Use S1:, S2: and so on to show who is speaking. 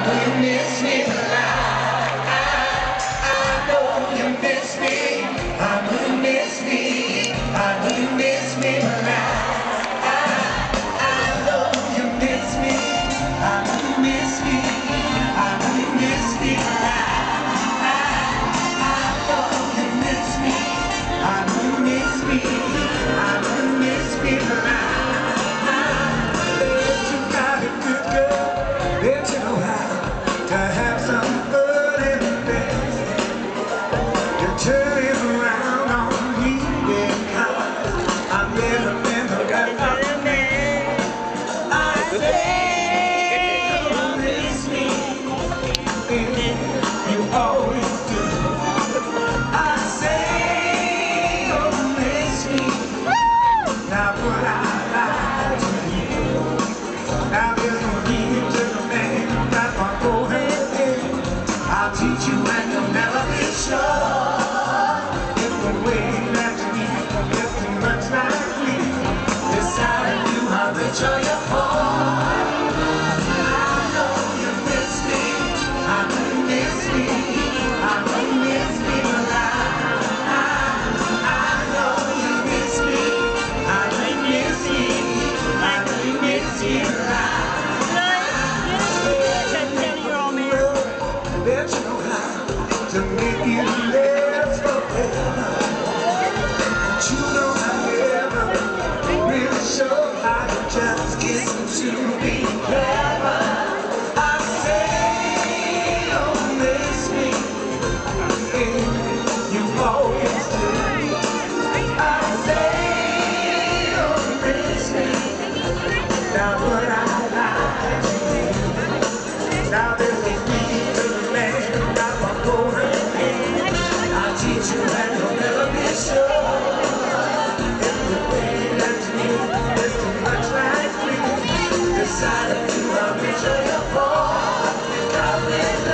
S1: You miss me, but I know you miss me. I know you miss me. I know you miss me, but I know you miss me. I know you miss me. I know you miss me, but I know you miss me. I know you miss me. I know you miss me, but bet you got a good girl. Bet you know how to have some fun in the bed. You turn it around on me, yeah. I met a man who got a man. I say you miss me, and you always do. I say you miss me. Now would I lie to you? Now there's no need to the man that my golden head. I'll teach you and you'll never be sure. If the way that you need is too much like me, decide to do how rich are you for. I know you miss me. I know you miss me. I know you miss me, but I know you miss me. I know you miss me. I know you miss me, but bet you know how to make it last forever. But you know I never really sure how to just get to be clever. I say you miss me, and you always do. I say you miss me. Now would I lie to you? Now there's a need to the man that my golden head. I'll teach you and you'll never be sure. If the way that you need is too much like me, decide if you are rich or you're poor. God will